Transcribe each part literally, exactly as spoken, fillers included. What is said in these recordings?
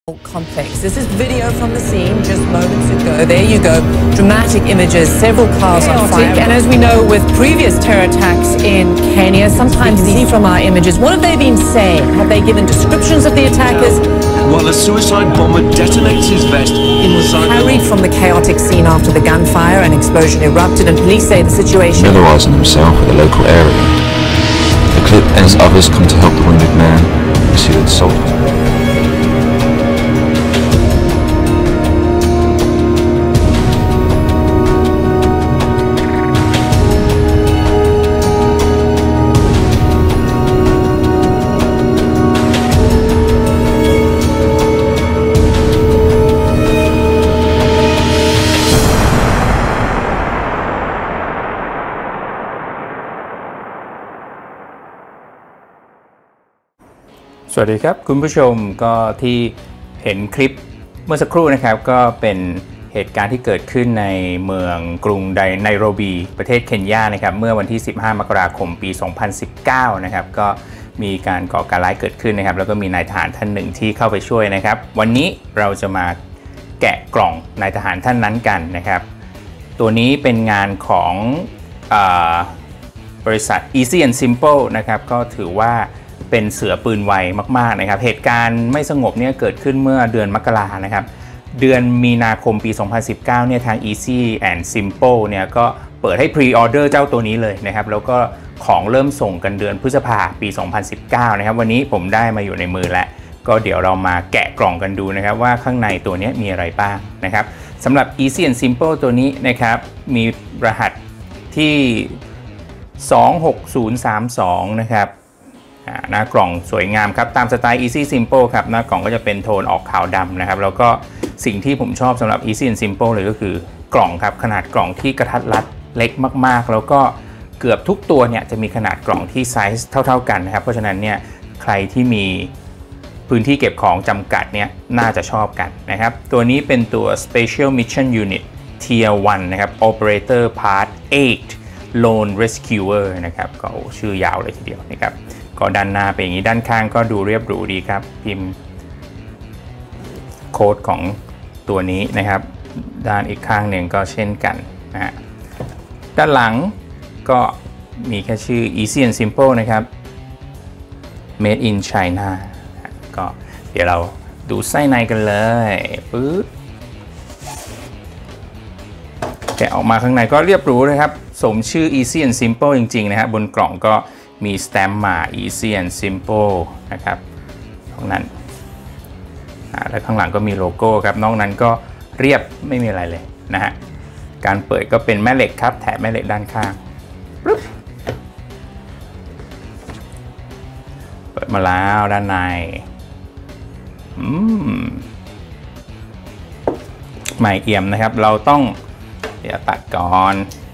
Complex. This is video from the scene just moments ago. There you go. Dramatic images, several cars on fire. And as we know with previous terror attacks in Kenya, sometimes we see from our images, what have they been saying? Have they given descriptions of the attackers? While a suicide bomber detonates his vest inside... Carried from the chaotic scene after the gunfire, an explosion erupted and police say the situation... familiarising himself with the local area. The clip as others come to help the wounded man as he had assaulted. สวัสดีครับคุณผู้ชมก็ที่เห็นคลิปเมื่อสักครู่นะครับก็เป็นเหตุการณ์ที่เกิดขึ้นในเมืองกรุงไนโรบีประเทศเคนยานะครับเมื่อวันที่สิบห้ามกราคมปีสองพันสิบเก้านะครับก็มีการก่อการร้ายเกิดขึ้นนะครับแล้วก็มีนายทหารท่านหนึ่งที่เข้าไปช่วยนะครับวันนี้เราจะมาแกะกล่องนายทหารท่านนั้นกันนะครับตัวนี้เป็นงานของอ่าบริษัท Easy and Simple นะครับก็ถือว่าเป็นเสือปืนไวมากๆนะครับเหตุการณ์ไม่สงบเนี่ยเกิดขึ้นเมื่อเดือนมกรานะครับเดือนมีนาคมปีสองพันสิบเก้าเนี่ยทาง Easy and Simple เนี่ยก็เปิดให้พรีออเดอร์เจ้าตัวนี้เลยนะครับแล้วก็ของเริ่มส่งกันเดือนพฤษภาปีสองพันสิบเก้านะครับวันนี้ผมได้มาอยู่ในมือแล้วก็เดี๋ยวเรามาแกะกล่องกันดูนะครับว่าข้างในตัวนี้มีอะไรบ้างนะครับสำหรับ Easy and Simple ตัวนี้นะครับมีรหัสที่สองหกศูนย์สามสองนะครับหน้ากล่องสวยงามครับตามสไตล์ Easy Simple ครับหน้ากล่องก็จะเป็นโทนออกขาวดำนะครับแล้วก็สิ่งที่ผมชอบสำหรับ Easy and Simple เลยก็คือกล่องครับขนาดกล่องที่กระทัดรัดเล็กมากๆแล้วก็เกือบทุกตัวเนี่ยจะมีขนาดกล่องที่ไซส์เท่าๆกันนะครับเพราะฉะนั้นเนี่ยใครที่มีพื้นที่เก็บของจำกัดเนี่ยน่าจะชอบกันนะครับตัวนี้เป็นตัว Special Mission Unit Tier วันนะครับ Operator Part แปด Lone Rescuer นะครับก็ชื่อยาวเลยทีเดียวนะครับก็ด้านหน้าเป็นอย่างนี้ด้านข้างก็ดูเรียบหรูดีครับพิมพ์โค้ดของตัวนี้นะครับด้านอีกข้างหนึ่งก็เช่นกันนะฮะด้านหลังก็มีแค่ชื่อ Easy and Simple นะครับ Made in China ก็เดี๋ยวเราดูไส้ในกันเลยปึ๊บแกะออกมาข้างในก็เรียบหรูเลยครับสมชื่อ Easy and Simple จริงๆนะฮะบนกล่องก็มีสแตมป์มา Easy and Simple นะครับตรงนั้นแล้วข้างหลังก็มีโลโก้ครับนอกนั้นก็เรียบไม่มีอะไรเลยนะฮะการเปิดก็เป็นแม่เหล็กครับแถบแม่เหล็กด้านข้างเปิดมาแล้วด้านในอืมใหม่เอี่ยมนะครับเราต้องเดี๋ยวตัดก่อน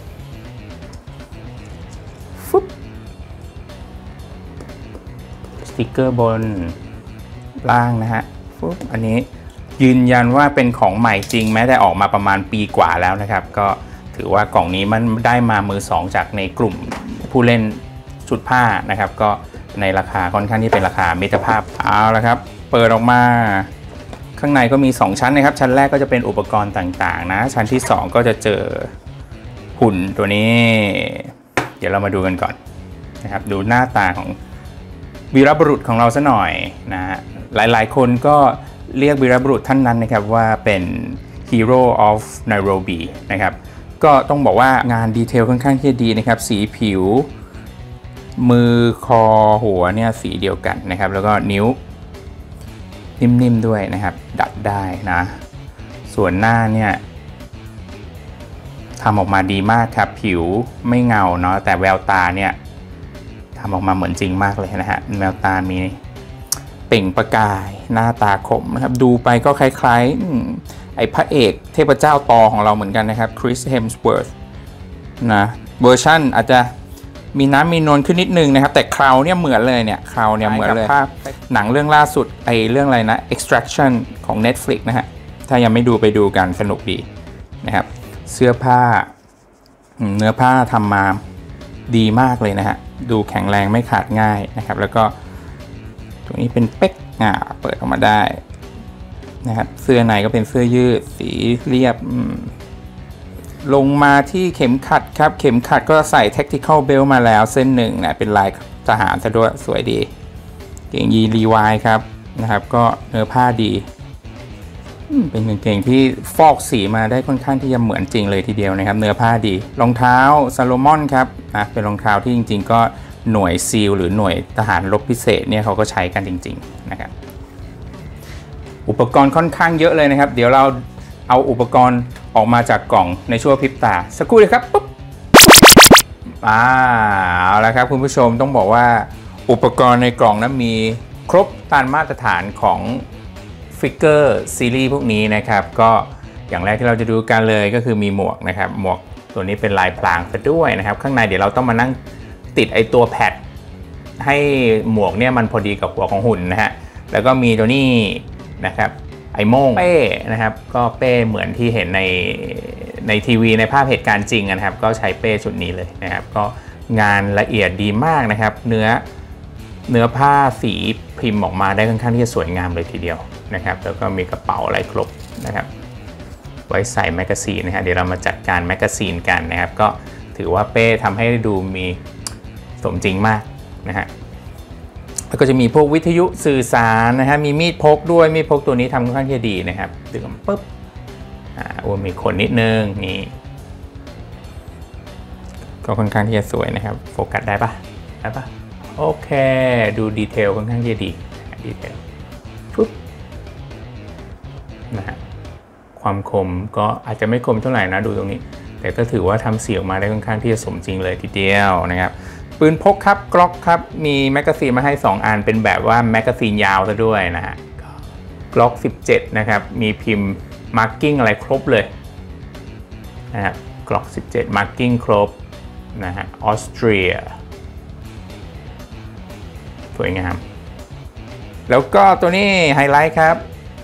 สติกเกอร์บนล่างนะฮะอันนี้ยืนยันว่าเป็นของใหม่จริงแม้แต่ออกมาประมาณปีกว่าแล้วนะครับก็ถือว่ากล่องนี้มันได้มามือสองจากในกลุ่มผู้เล่นชุดผ้านะครับก็ในราคาค่อนข้างที่เป็นราคามิตรภาพเอาละครับเปิดออกมาข้างในก็มีสองชั้นนะครับชั้นแรกก็จะเป็นอุปกรณ์ต่างๆนะชั้นที่สองก็จะเจอหุ่นตัวนี้เดี๋ยวเรามาดูกันก่อนนะครับดูหน้าตาของวีรบุรุษของเราซะหน่อยนะฮะหลายๆคนก็เรียกวีรบุรุษท่านนั้นนะครับว่าเป็น Hero of Nairobi นะครับก็ต้องบอกว่างานดีเทลค่อนข้างที่ดีนะครับสีผิวมือคอหัวเนี่ยสีเดียวกันนะครับแล้วก็นิ้วนิ่มๆด้วยนะครับดัดได้นะส่วนหน้าเนี่ยทำออกมาดีมากครับผิวไม่เงาเนาะแต่แววตาเนี่ยทำออกมาเหมือนจริงมากเลยนะฮะแววตามีเปล่งประกายหน้าตาคมนะครับดูไปก็คล้ายๆไอ้พระเอกเทพเจ้าตอของเราเหมือนกันนะครับคริสเฮมส์เวิร์ธนะเวอร์ชันอาจจะมีน้ำมีนวลขึ้นนิดนึงนะครับแต่คราวเนี่ยเหมือนเลยเนี่ยคราวเนี่ยเหมือนเลยภาพหนังเรื่องล่าสุดไอ้เรื่องอะไรนะ Extraction ของ Netflix นะฮะถ้ายังไม่ดูไปดูกันสนุกดีนะครับเสื้อผ้าเนื้อผ้าทำมาดีมากเลยนะฮะดูแข็งแรงไม่ขาดง่ายนะครับแล้วก็ตรงนี้เป็นเป๊กอ่าเปิดออกมาได้นะครับเสื้อในก็เป็นเสื้อยืดสีเรียบลงมาที่เข็มขัดครับเข็มขัดก็ใส่ tactical belt มาแล้วเส้นหนึ่งนะเป็นลายทหารซะด้วยสวยดีเกงยีนรีวายครับนะครับก็เนื้อผ้าดีเป็นกางเกงที่ฟอกสีมาได้ค่อนข้างที่จะเหมือนจริงเลยทีเดียวนะครับเนื้อผ้าดีรองเท้าซาโลมอนครับนะเป็นรองเท้าที่จริงๆก็หน่วยซีลหรือหน่วยทหารรบพิเศษเนี่ยเขาก็ใช้กันจริงๆนะครับอุปกรณ์ค่อนข้างเยอะเลยนะครับเดี๋ยวเราเอาอุปกรณ์ออกมาจากกล่องในชั่วพริบตาสักครู่เลยครับปุ๊บอ่าเอาละครับคุณผู้ชมต้องบอกว่าอุปกรณ์ในกล่องนั้นมีครบตามมาตรฐานของฟิกเกอร์ซีรีส์พวกนี้นะครับก็อย่างแรกที่เราจะดูกันเลยก็คือมีหมวกนะครับหมวกตัวนี้เป็นลายพรางซะด้วยนะครับข้างในเดี๋ยวเราต้องมานั่งติดไอตัวแพดให้หมวกเนี่ยมันพอดีกับหัวของหุ่นนะฮะแล้วก็มีตัวนี้นะครับไอโม่งเป้นะครับก็เป้เหมือนที่เห็นในในทีวีในภาพเหตุการณ์จริงนะครับก็ใช้เป้ชุดนี้เลยนะครับก็งานละเอียดดีมากนะครับเนื้อเนื้อผ้าสีพิมพ์ออกมาได้ค่อนข้างที่จะสวยงามเลยทีเดียวนะครับแล้วก็มีกระเป๋าอะไรครบนะครับไว้ใส่แมกกาซีนนะฮะเดี๋ยวเรามาจัดการแมกกาซีนกันนะครับก็ถือว่าเป้ทำให้ดูมีสมจริงมากนะฮะแล้วก็จะมีพวกวิทยุสื่อสารนะฮะมีมีดพกด้วยมีดพกตัวนี้ทำค่อนข้างที่ดีนะครับดึงปุ๊บอ่าโอ้มีขนนิดนึงนี่ก็ค่อนข้างที่จะสวยนะครับโฟกัสได้ปะได้ปะโอเคดูดีเทลค่อนข้างที่จะดีดีเทลปุ๊บนะฮะความคมก็อาจจะไม่คมเท่าไหร่นะดูตรงนี้แต่ก็ถือว่าทำเสียงมาได้ค่อนข้างที่จะสมจริงเลยทีเดียวนะครับปืนพกครับกล็อกครับมีแมกกาซีนมาให้สองอันเป็นแบบว่าแมกกาซีนยาวซะด้วยนะฮะกล็อกสิบเจ็ดนะครับมีพิมพ์มาร์กิ้งอะไรครบเลยนะครับกล็อกสิบเจ็ดมาร์กิ้งครบนะฮะออสเตรียสวยงามแล้วก็ตัวนี้ไฮไลท์ครับ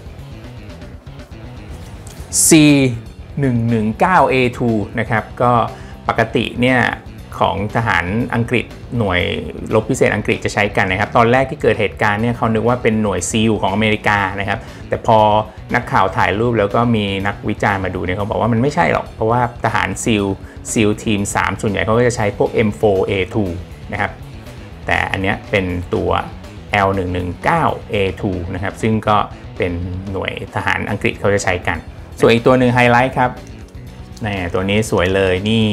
ซี หนึ่งหนึ่งเก้า เอ ทู นะครับก็ปกติเนี่ยของทหารอังกฤษหน่วยรบพิเศษอังกฤษจะใช้กันนะครับตอนแรกที่เกิดเหตุการณ์เนี่ยเขานึกว่าเป็นหน่วยซีลของอเมริกานะครับแต่พอนักข่าวถ่ายรูปแล้วก็มีนักวิจารณ์มาดูเนี่ยเขาบอกว่ามันไม่ใช่หรอกเพราะว่าทหารซีลซีลทีมสามส่วนใหญ่เขาก็จะใช้พวก เอ็ม โฟร์ เอ ทู นะครับแต่อันเนี้ยเป็นตัว แอล หนึ่งหนึ่งเก้า เอ ทู นะครับซึ่งก็เป็นหน่วยทหารอังกฤษเขาจะใช้กันส่วนอีกตัวหนึ่งไฮไลท์ครับนี่ตัวนี้สวยเลยนี่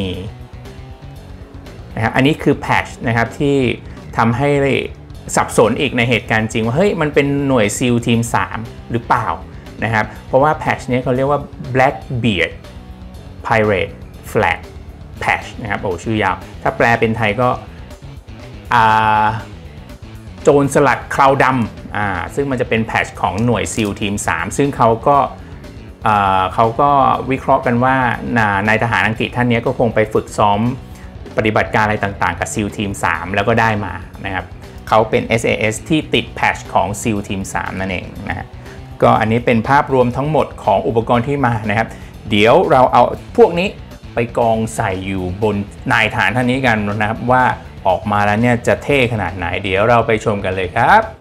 นะครับอันนี้คือแพทช์นะครับที่ทำให้สับสนอีกในเหตุการณ์จริงว่าเฮ้ยมันเป็นหน่วยซีลทีมสามหรือเปล่านะครับเพราะว่าแพทช์นี้เขาเรียกว่า Blackbeard Pirate Flag Patch นะครับโอ้ชื่อยาวถ้าแปลเป็นไทยก็โจรสลัดคราวดำอ่าซึ่งมันจะเป็นแพทช์ของหน่วยซีลทีมสามซึ่งเขาก็เขาก็วิเคราะห์กันว่านายทหารอังกฤษท่านนี้ก็คงไปฝึกซ้อมปฏิบัติการอะไรต่างๆกับซีลทีมสามแล้วก็ได้มานะครับเขาเป็น เอส เอ เอส ที่ติดแพทช์ของซีลทีมสามนั่นเองนะฮะก็อันนี้เป็นภาพรวมทั้งหมดของอุปกรณ์ที่มานะครับเดี๋ยวเราเอาพวกนี้ไปกองใส่อยู่บนนายทหารท่านนี้กันนะครับว่าออกมาแล้วเนี่ยจะเท่ขนาดไหนเดี๋ยวเราไปชมกันเลยครับ